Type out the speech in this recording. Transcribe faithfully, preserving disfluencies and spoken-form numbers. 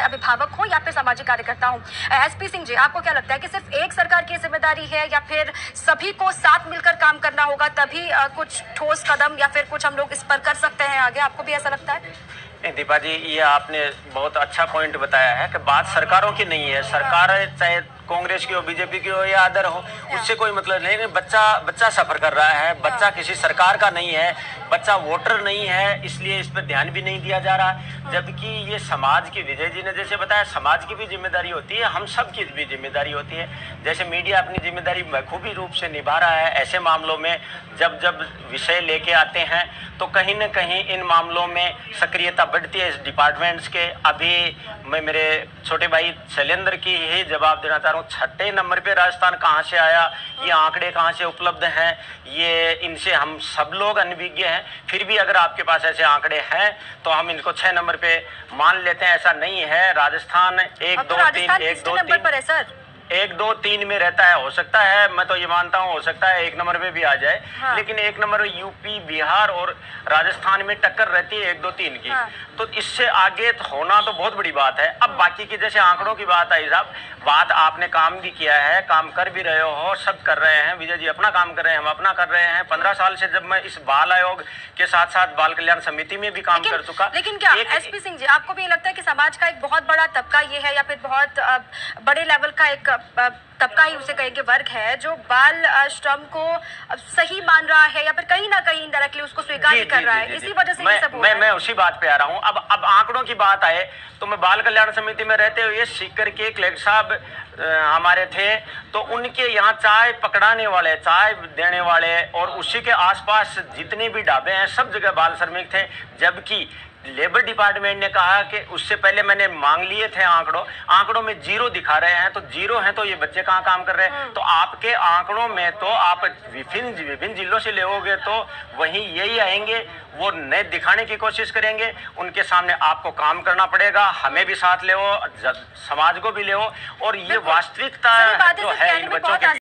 अभिभावक हूँ या फिर सामाजिक कार्यकर्ता हूँ। एसपी सिंह जी, आपको क्या लगता है कि सिर्फ एक सरकार की जिम्मेदारी है या फिर सभी को साथ मिलकर काम करना होगा, तभी कुछ ठोस कदम या फिर कुछ हम लोग इस पर कर सकते हैं आगे? आपको भी ऐसा लगता है? नहीं दीपा जी, ये आपने बहुत अच्छा पॉइंट बताया है कि बात सरकारों की नहीं है। सरकार चाहे कांग्रेस की हो, बीजेपी की हो या अदर हो, उससे कोई मतलब नहीं है। बच्चा बच्चा सफर कर रहा है, बच्चा किसी सरकार का नहीं है, बच्चा वोटर नहीं है, इसलिए इस पर ध्यान भी नहीं दिया जा रहा। जबकि ये समाज की, विजय जी ने जैसे बताया, समाज की भी जिम्मेदारी होती है, हम सब की भी जिम्मेदारी होती है। जैसे मीडिया अपनी जिम्मेदारी बखूबी रूप से निभा रहा है। ऐसे मामलों में जब जब विषय लेके आते हैं तो कहीं न कहीं इन मामलों में सक्रियता बढ़ती है इस डिपार्टमेंट्स के। अभी मैं मेरे छोटे भाई शैलेंद्र की ही जवाब देना चाह रहा हूँ। छठे नंबर पे राजस्थान कहाँ से आया, ये आंकड़े कहाँ से उपलब्ध हैं, ये इनसे हम सब लोग अनभिज्ञ हैं। फिर भी अगर आपके पास ऐसे आंकड़े हैं तो हम इनको छह नंबर पे मान लेते हैं। ऐसा नहीं है। राजस्थान एक दो तीन एक दो तीन पर है सर, एक दो तीन में रहता है। हो सकता है, मैं तो ये मानता हूँ, हो सकता है एक नंबर पे भी आ जाए। हाँ। लेकिन एक नंबर यूपी, बिहार और राजस्थान में टक्कर रहती है एक दो तीन की। हाँ। तो इससे आगे होना तो बहुत बड़ी बात है। अब बाकी की जैसे आंकड़ों की बात आई साहब, बात आपने काम भी किया है, काम कर भी रहे हो, सब कर रहे हैं। विजय जी अपना काम कर रहे हैं, हम अपना कर रहे हैं। पंद्रह साल से जब मैं इस बाल आयोग के साथ साथ बाल कल्याण समिति में भी काम कर चुका। लेकिन क्या एसपी सिंह जी, आपको भी लगता है कि समाज का एक बहुत बड़ा तबका ये है या फिर बहुत बड़े लेवल का एक तबका ही उसे कहेंगे, वर्ग है, जो बाल श्रम को सही मान रहा है या फिर कहीं ना कहीं डायरेक्टली उसको स्वीकार कर रहा है? इसी वजह से मैं, ये सब हो मैं, रहा है। मैं उसी बात पे आ रहा हूँ। अब अब आंकड़ों की बात आए तो मैं बाल कल्याण समिति में रहते हुए सीकर के कलेक्टर साहब हमारे थे, तो उनके यहाँ चाय पकड़ाने वाले, चाय देने वाले और उसी के आसपास जितने भी ढाबे हैं सब जगह बाल श्रमिक थे। जबकि लेबर डिपार्टमेंट ने कहा कि उससे पहले मैंने मांग लिए थे आंकड़ों, आंकड़ों में जीरो दिखा रहे हैं। तो जीरो है तो ये बच्चे कहाँ काम कर रहे हैं? तो आपके आंकड़ों में तो आप विभिन्न विभिन्न जिलों से लेओगे तो वहीं यही आएंगे। वो नए दिखाने की कोशिश करेंगे, उनके सामने आपको काम करना पड़ेगा। हमें भी साथ ले, समाज को भी ले, और ये वास्तविकता जो है इन बच्चों के